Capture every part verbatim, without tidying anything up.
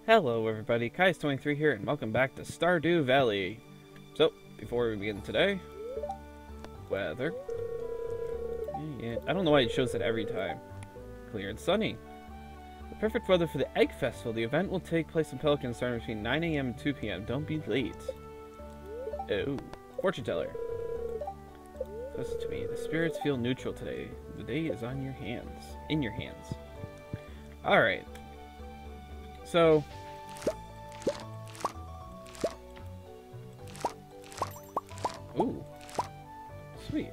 Hello everybody, Kai's twenty-three here, and welcome back to Stardew Valley. So, before we begin today, weather. Yeah, I don't know why it shows it every time. Clear and sunny. The perfect weather for the Egg Festival. The event will take place in Pelican starting between nine A M and two P M Don't be late. Oh, fortune teller. Listen to me. The spirits feel neutral today. The day is on your hands. In your hands. Alright. So... Ooh. Sweet.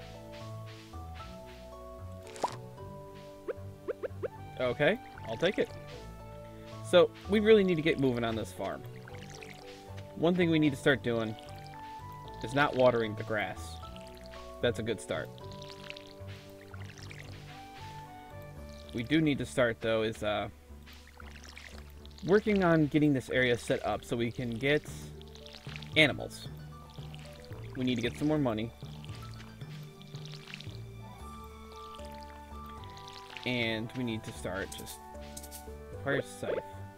Okay, I'll take it. So, we really need to get moving on this farm. One thing we need to start doing is not watering the grass. That's a good start. We do need to start, though, is uh, working on getting this area set up so we can get animals. We need to get some more money. And we need to start just... Where's Scythe?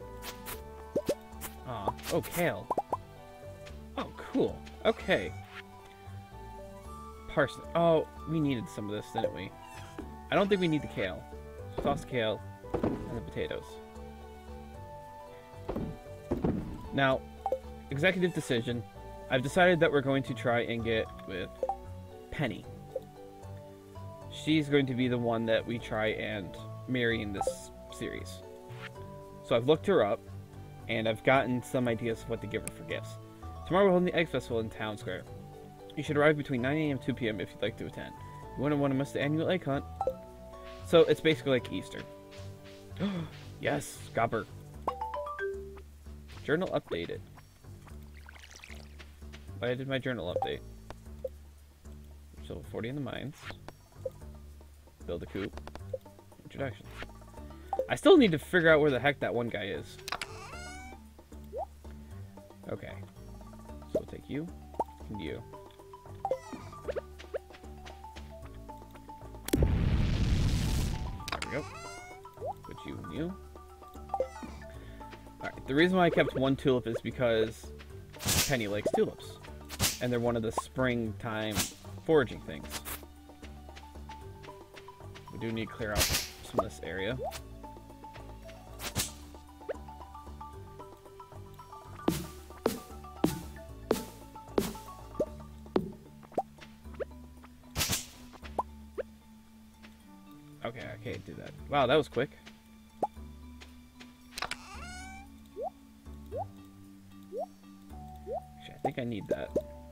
Aw. Oh, kale. Oh, cool. Okay. Parsnip. Oh, we needed some of this, didn't we? I don't think we need the kale. Toss kale and the potatoes. Now, executive decision. I've decided that we're going to try and get with Penny. She's going to be the one that we try and marry in this series. So I've looked her up, and I've gotten some ideas of what to give her for gifts. Tomorrow we're holding the Egg Festival in Town Square. You should arrive between nine A M and two P M if you'd like to attend. You wouldn't want to miss the annual egg hunt. So it's basically like Easter. Yes, copper. Journal updated. Why did my journal update? So forty in the mines. Build a coop. Introduction. I still need to figure out where the heck that one guy is. Okay. So we'll take you and you. There we go. Put you and you. Alright, the reason why I kept one tulip is because Penny likes tulips. And they're one of the springtime foraging things. We do need to clear out some of this area. Okay, I can't do that. Wow, that was quick. Actually, I think I need that.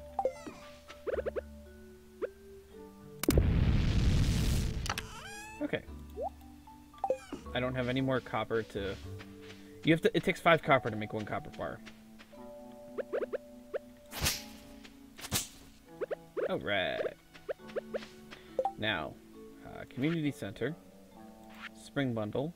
Okay. I don't have any more copper to... You have to... It takes five copper to make one copper bar. Alright. Now, uh, community center. Spring bundle.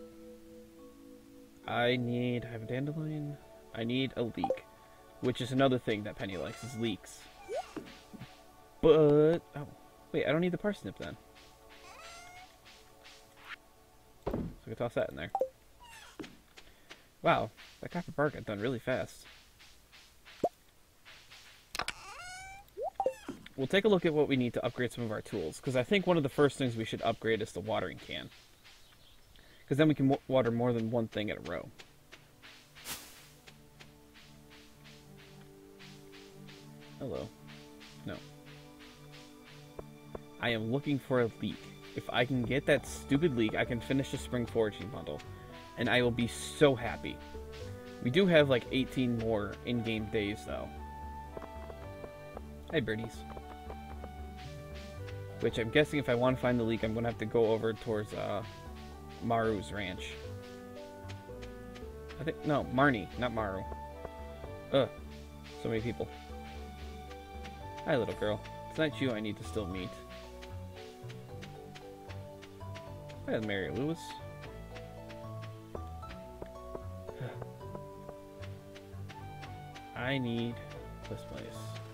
I need... I have a dandelion. I need a leek. Which is another thing that Penny likes, is leeks. But... Oh, wait, I don't need the parsnip then. So I can toss that in there. Wow, that copper bar got done really fast. We'll take a look at what we need to upgrade some of our tools, because I think one of the first things we should upgrade is the watering can. Because then we can water more than one thing at a row. Hello. No. I am looking for a leek. If I can get that stupid leek, I can finish the spring foraging bundle. And I will be so happy. We do have like eighteen more in-game days, though. Hi, birdies. Which I'm guessing if I want to find the leek, I'm going to have to go over towards uh, Maru's ranch. I think, no, Marnie, not Maru. Ugh, so many people. Hi, little girl. It's not you I need to still meet. Hi, Mary Lewis. I need this place.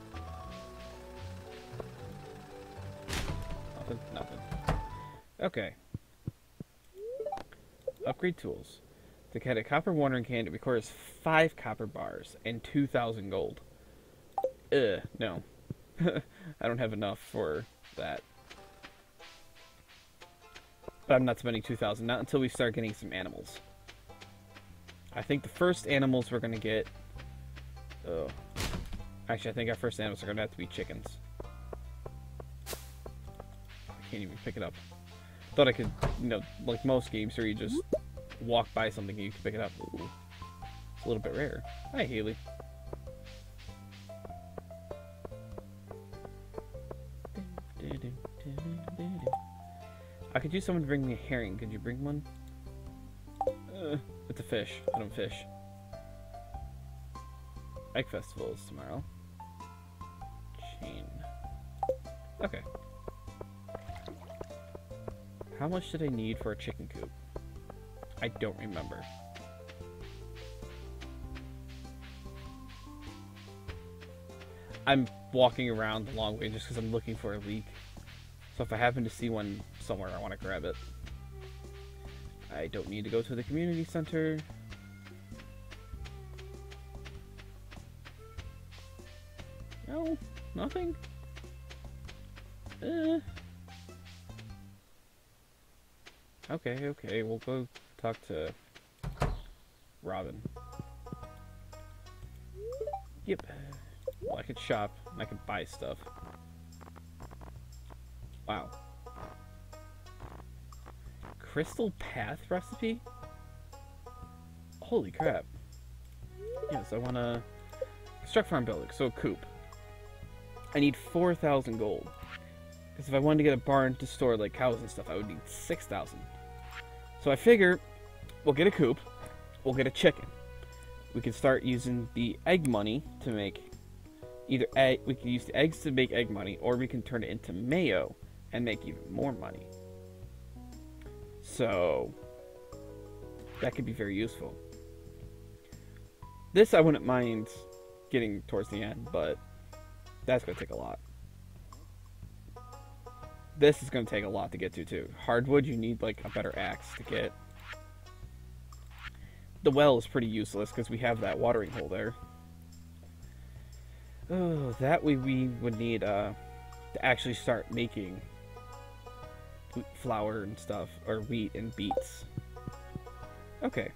Nothing, nothing. Okay. Upgrade tools. To get a copper watering can, it requires five copper bars and two thousand gold. Ugh, no. I don't have enough for that. But I'm not spending two thousand, not until we start getting some animals. I think the first animals we're going to get... Oh. Actually, I think our first animals are going to have to be chickens. I can't even pick it up. Thought I could, you know, like most games where you just walk by something and you can pick it up. Ooh. It's a little bit rare. Hi, Haley. I could use someone to bring me a herring. Could you bring one? Uh, it's a fish. I don't fish. Egg Festival is tomorrow. Chain. Okay. How much did I need for a chicken coop? I don't remember. I'm walking around the long way just because I'm looking for a leek. So if I happen to see one somewhere, I want to grab it. I don't need to go to the community center. No, nothing. Uh. Okay, okay, we'll go talk to Robin. Yep. Well, I could shop, and I could buy stuff. Wow. Crystal Path recipe? Holy crap. Yes, I want to construct farm building, so a coop. I need four thousand gold. Because if I wanted to get a barn to store like cows and stuff, I would need six thousand. So I figure we'll get a coop, we'll get a chicken. We can start using the egg money to make either egg, we can use the eggs to make egg money, or we can turn it into mayo and make even more money. So that could be very useful. This I wouldn't mind getting towards the end, but that's going to take a lot. This is going to take a lot to get to, too. Hardwood, you need, like, a better axe to get. The well is pretty useless, because we have that watering hole there. Oh, that way we would need, uh, to actually start making flour and stuff, or wheat and beets. Okay.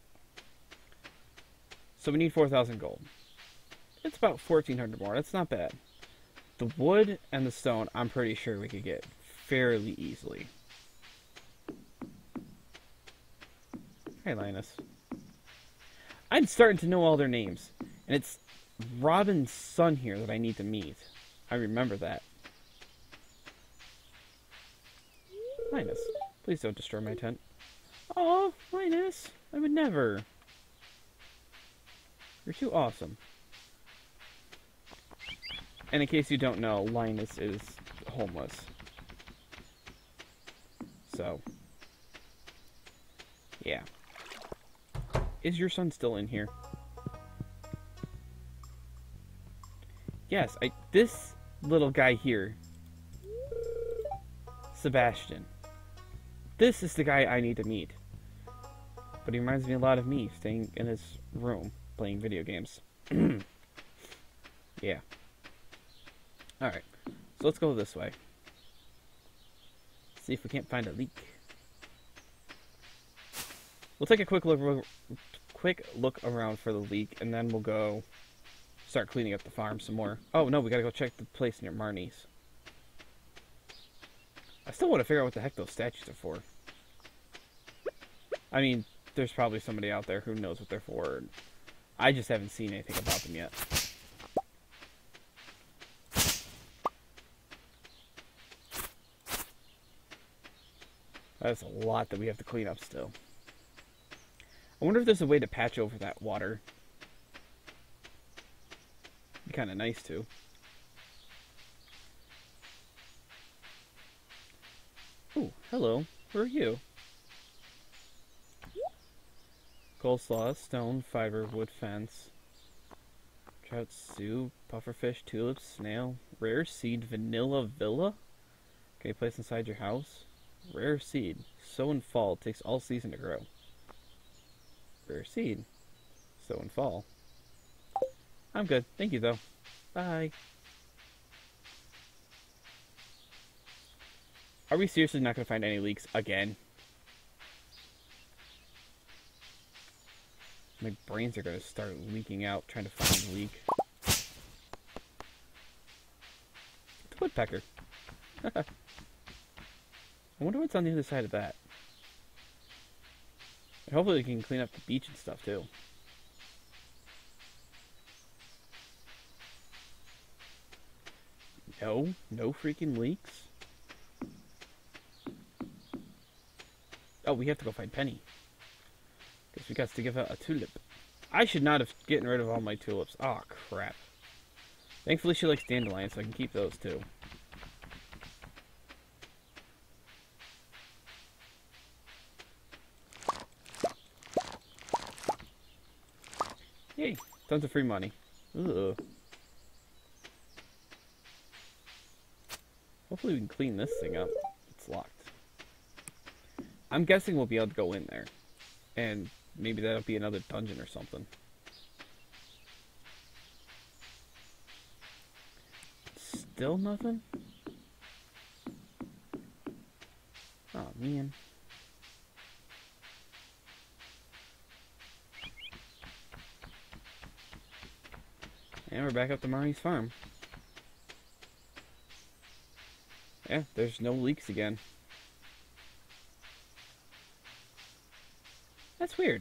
So we need four thousand gold. It's about fourteen hundred more. That's not bad. The wood and the stone, I'm pretty sure we could get fairly easily. Hey, Linus. I'm starting to know all their names. And it's Robin's son here that I need to meet. I remember that. Linus, please don't destroy my tent. Oh, Linus, I would never. You're too awesome. And in case you don't know, Linus is homeless. So, yeah. Is your son still in here? Yes, I. This little guy here, Sebastian. This is the guy I need to meet. But he reminds me a lot of me, staying in his room, playing video games. Yeah. Alright, so let's go this way. See if we can't find a leak. We'll take a quick look, quick look around for the leak, and then we'll go start cleaning up the farm some more. Oh no, we gotta go check the place near Marnie's. I still want to figure out what the heck those statues are for. I mean, there's probably somebody out there who knows what they're for. I just haven't seen anything about them yet. That's a lot that we have to clean up still. I wonder if there's a way to patch over that water. Be kind of nice too. Oh, hello. Who are you? Coleslaw, stone, fiber, wood fence. Trout stew, pufferfish, tulips, snail, rare seed, vanilla villa. Okay, place inside your house. Rare seed. Sow in fall. Takes all season to grow. Rare seed. So in fall. I'm good. Thank you, though. Bye. Are we seriously not going to find any leaks again? My brains are going to start leaking out trying to find a leak. It's a woodpecker. I wonder what's on the other side of that. And hopefully we can clean up the beach and stuff too. No, no freaking leaks. Oh, we have to go find Penny. Guess we got to give her a tulip. I should not have gotten rid of all my tulips. Oh, crap. Thankfully she likes dandelions, so I can keep those too. Yay, tons of free money. Ugh. Hopefully we can clean this thing up. It's locked. I'm guessing we'll be able to go in there. And maybe that'll be another dungeon or something. Still nothing? Oh, man. And we're back up to Marnie's farm. Yeah, there's no leaks again. That's weird.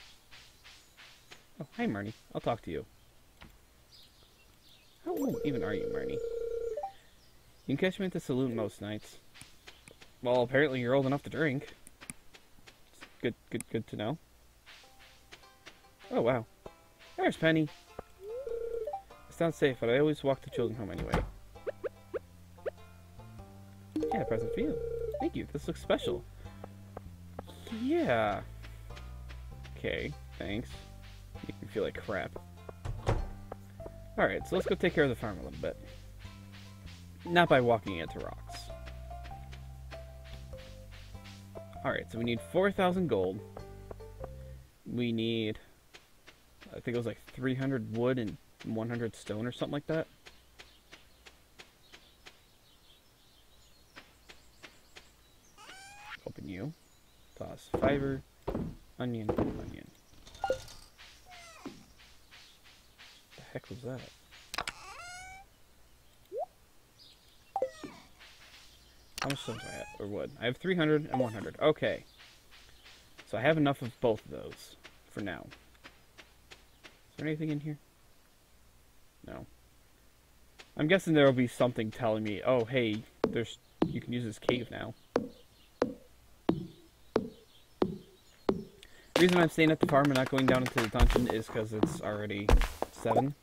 Oh, hi Marnie. I'll talk to you. How old even are you, Marnie? You can catch me at the saloon most nights. Well, apparently you're old enough to drink. It's good, good, good to know. Oh, wow. There's Penny. It's not safe, but I always walk the children home anyway. Yeah, a present for you. Thank you. This looks special. Yeah. Okay, thanks. Make me feel like crap. Alright, so let's go take care of the farm a little bit. Not by walking into rocks. Alright, so we need four thousand gold. We need, I think it was like three hundred wood and one hundred stone or something like that. Open you. Toss fiber. Onion. Onion. The heck was that? How much stone do I have? Or wood? I have three hundred and one hundred. Okay. So I have enough of both of those for now. Is there anything in here? No. I'm guessing there will be something telling me, oh, hey, there's you can use this cave now. The reason I'm staying at the farm and not going down into the dungeon is because it's already seven.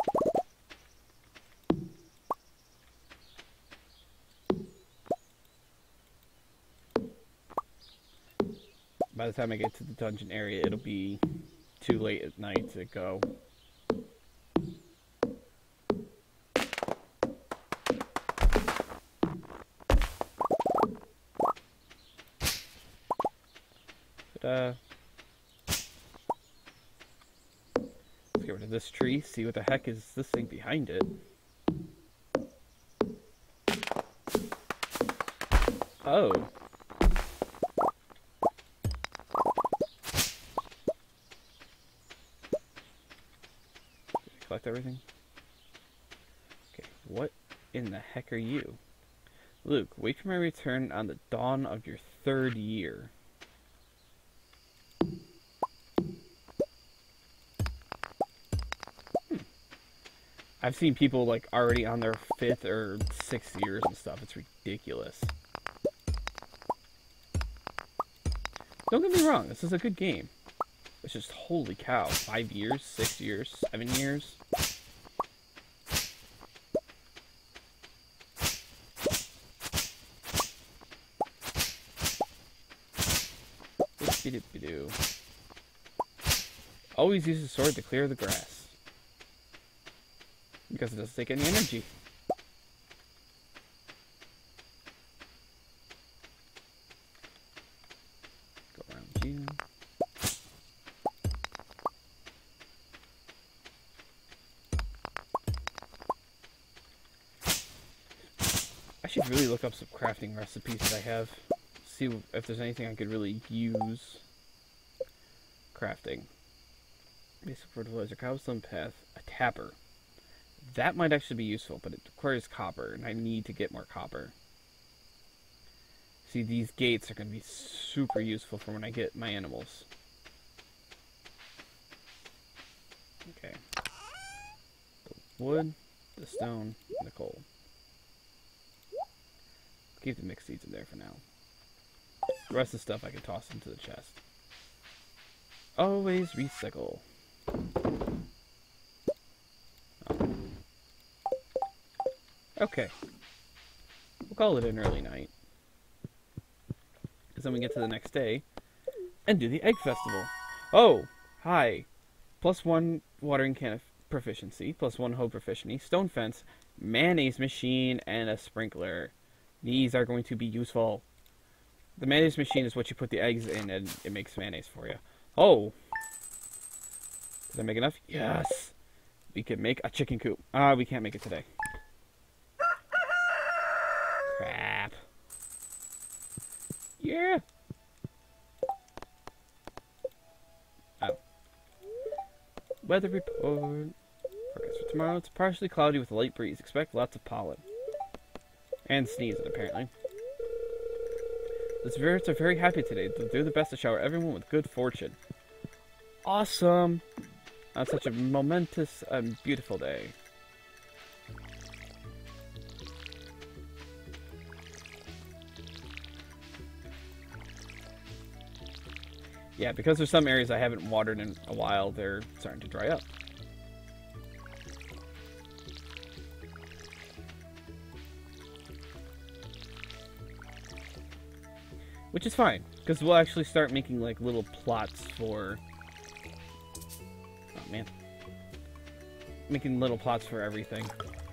By the time I get to the dungeon area, it'll be too late at night to go. But, uh... let's get rid of this tree, see what the heck is this thing behind it. Oh. Collect everything? Okay, what in the heck are you? Luke, wait for my return on the dawn of your third year. Hmm. I've seen people like already on their fifth or sixth years and stuff. It's ridiculous. Don't get me wrong, this is a good game. It's just, holy cow, five years, six years, seven years. Always use a sword to clear the grass. Because it doesn't take any energy. Go around you. should really look up some crafting recipes that I have. See if there's anything I could really use. Crafting. Basic fertilizer, cobblestone path, a tapper. That might actually be useful, but it requires copper, and I need to get more copper. See, these gates are going to be super useful for when I get my animals. Okay. The wood, the stone, and the coal. Keep the mixed seeds in there for now. The rest of the stuff I can toss into the chest. Always recycle. Oh. Okay. We'll call it an early night. Because then we get to the next day and do the egg festival. Oh, hi. Plus one watering can of proficiency, plus one hoe proficiency, stone fence, mayonnaise machine, and a sprinkler. These are going to be useful. The mayonnaise machine is what you put the eggs in and it makes mayonnaise for you. Oh. Did I make enough? Yes. We could make a chicken coop. Ah, uh, we can't make it today. Crap. Yeah. Oh. Weather report. Forecast for tomorrow. It's partially cloudy with a light breeze. Expect lots of pollen. And sneezing, apparently. The spirits are very happy today. They'll do the best to shower everyone with good fortune. Awesome! On such a momentous and beautiful day. Yeah, because there's some areas I haven't watered in a while, they're starting to dry up. Which is fine, because we'll actually start making like little plots for... Oh man. Making little plots for everything.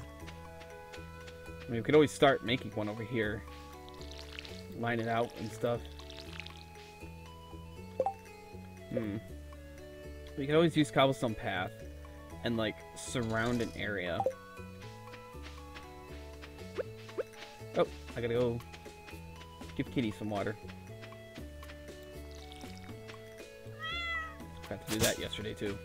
I mean, we could always start making one over here. Line it out and stuff. Hmm. We could always use cobblestone path and like surround an area. Oh, I gotta go give Kitty some water. Forgot to do that yesterday too.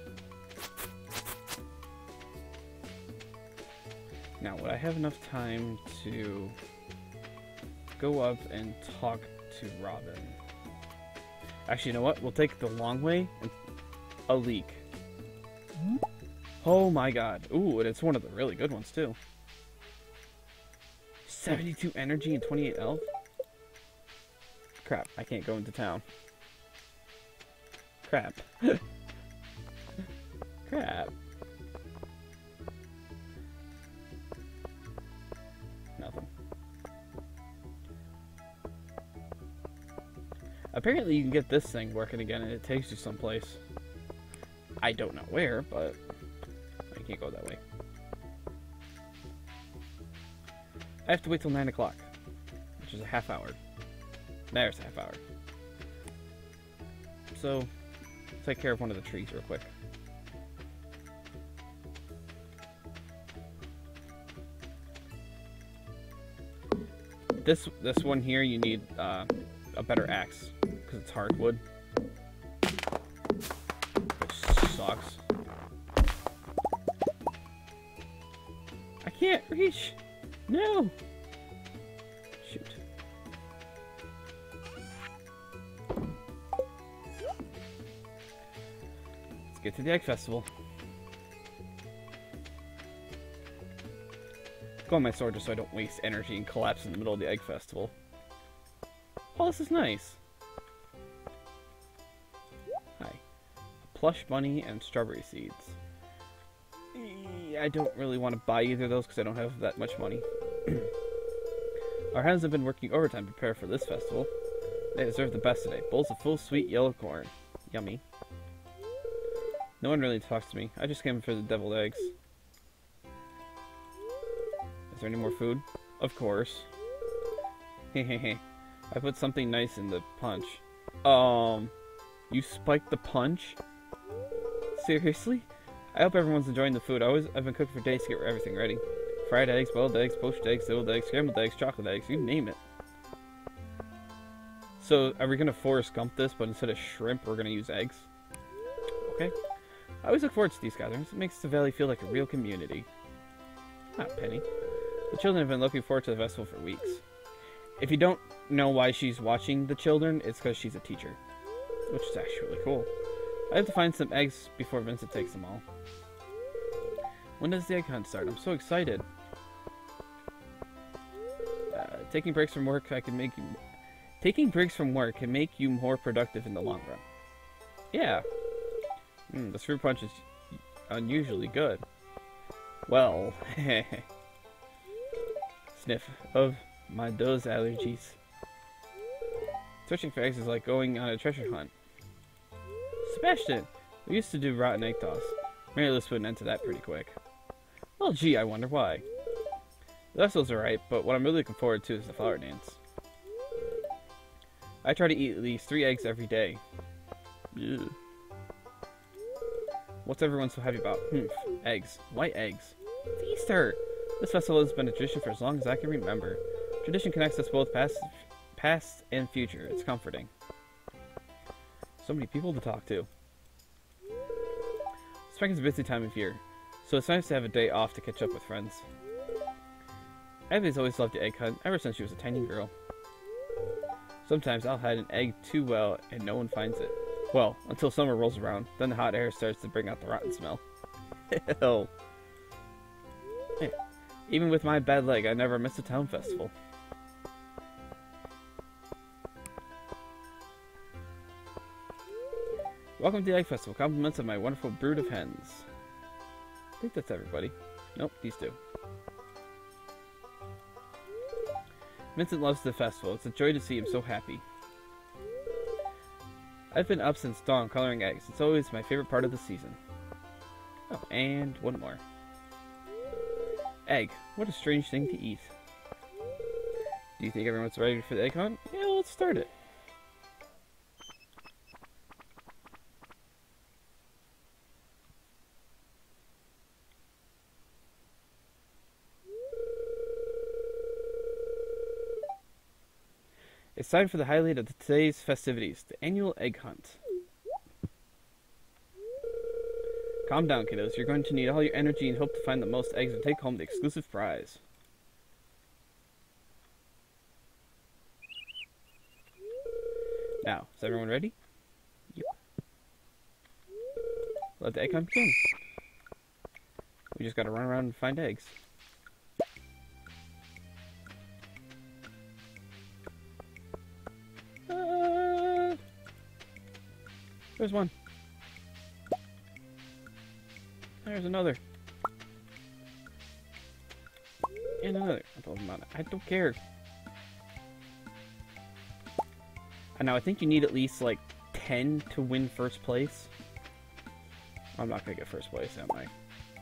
Now, would I have enough time to go up and talk to Robin? Actually, you know what? We'll take the long way and a leak. Oh my god. Ooh, and it's one of the really good ones too. seventy-two energy and twenty-eight health? Crap, I can't go into town. Crap. Crap. Nothing. Apparently you can get this thing working again and it takes you someplace. I don't know where, but I can't go that way. I have to wait till nine o'clock, which is a half hour. There's a half hour. So, take care of one of the trees real quick. This this one here, you need uh, a better axe because it's hardwood, which sucks. I can't reach. No. Shoot. Let's get to the egg festival. Go on my sword just so I don't waste energy and collapse in the middle of the egg festival. Oh, this is nice. Hi. A plush bunny and strawberry seeds. I don't really want to buy either of those because I don't have that much money. Our hands have been working overtime to prepare for this festival. They deserve the best today. Bowls of full sweet yellow corn. Yummy. No one really talks to me. I just came for the deviled eggs. Is there any more food? Of course. Hehehe. I put something nice in the punch. Um, you spiked the punch? Seriously? I hope everyone's enjoying the food. I always, I've been cooking for days to get everything ready. fried eggs, boiled eggs, poached eggs, boiled eggs, scrambled eggs, chocolate eggs, you name it. So, are we going to Forrest Gump this, but instead of shrimp, we're going to use eggs? Okay. I always look forward to these gatherings. It makes the valley feel like a real community. Ah, Penny. The children have been looking forward to the festival for weeks. If you don't know why she's watching the children, it's because she's a teacher. Which is actually really cool. I have to find some eggs before Vincent takes them all. When does the egg hunt start? I'm so excited. Uh, taking breaks from work, I can make you... Taking breaks from work can make you more productive in the long run. Yeah. Mm, this fruit punch is unusually good. Well, sniff of my those allergies. Searching for eggs is like going on a treasure hunt. Sebastian! We used to do rotten egg toss. Mary Liz put an end to that pretty quick. Well, gee, I wonder why. The vessels are right, but what I'm really looking forward to is the flower dance. I try to eat at least three eggs every day. Ugh. What's everyone so happy about? Hmm, eggs. White eggs. It's Easter! This festival has been a tradition for as long as I can remember. Tradition connects us both past, past and future. It's comforting. So many people to talk to. Spring is a busy time of year, so it's nice to have a day off to catch up with friends. Abby's always loved the egg hunt, ever since she was a tiny girl. Sometimes I'll hide an egg too well and no one finds it. Well, until summer rolls around, then the hot air starts to bring out the rotten smell. Ew. Hey, even with my bad leg, I never missed a town festival. Welcome to the Egg Festival. Compliments of my wonderful brood of hens. I think that's everybody. Nope, these two. Vincent loves the festival. It's a joy to see him so happy. I've been up since dawn coloring eggs. It's always my favorite part of the season. Oh, and one more. Egg. What a strange thing to eat. Do you think everyone's ready for the egg hunt? Yeah, let's start it. It's time for the highlight of today's festivities, the annual egg hunt. Calm down, kiddos. You're going to need all your energy and hope to find the most eggs and take home the exclusive prize. Now, is everyone ready? Yep. Let the egg hunt begin. We just gotta run around and find eggs. Uh, there's one. There's another. And another. I told him about it. I don't care. And now I think you need at least like ten to win first place. I'm not gonna get first place, am I?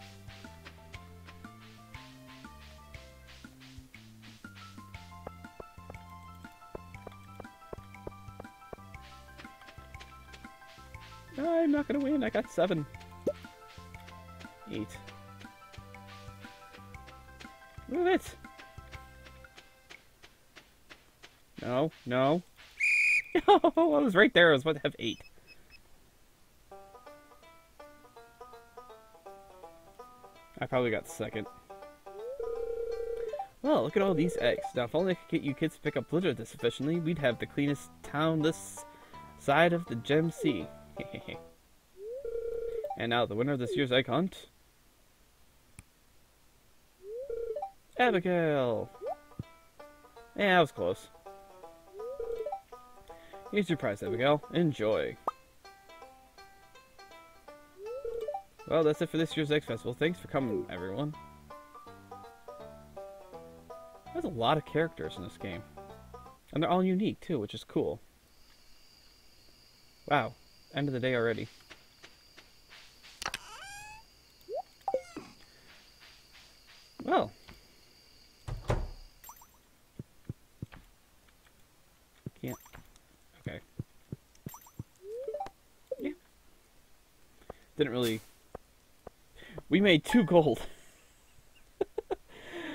I'm not gonna win. I got seven. Eight. Move it! No, no. No, I was right there. I was about to have eight. I probably got second. Well, look at all these eggs. Now, if only I could get you kids to pick up litter this efficiently, we'd have the cleanest town this side of the Gem Sea. And now, the winner of this year's egg hunt... Abigail! Yeah, I was close. Here's your prize, Abigail. Enjoy. Well, that's it for this year's Egg Festival. Thanks for coming, everyone. There's a lot of characters in this game. And they're all unique, too, which is cool. Wow. End of the day already. Well. Can't. Okay. Yeah. Didn't really... We made two gold.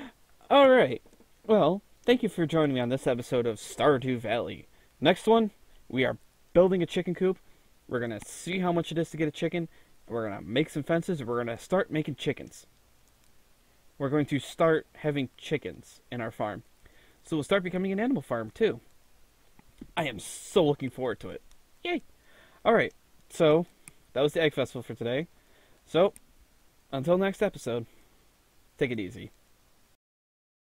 Alright, well, thank you for joining me on this episode of Stardew Valley. Next one, we are building a chicken coop. We're going to see how much it is to get a chicken. We're going to make some fences. We're going to start making chickens. We're going to start having chickens in our farm. So we'll start becoming an animal farm too. I am so looking forward to it. Yay! Alright, so that was the Egg Festival for today. So, until next episode, take it easy.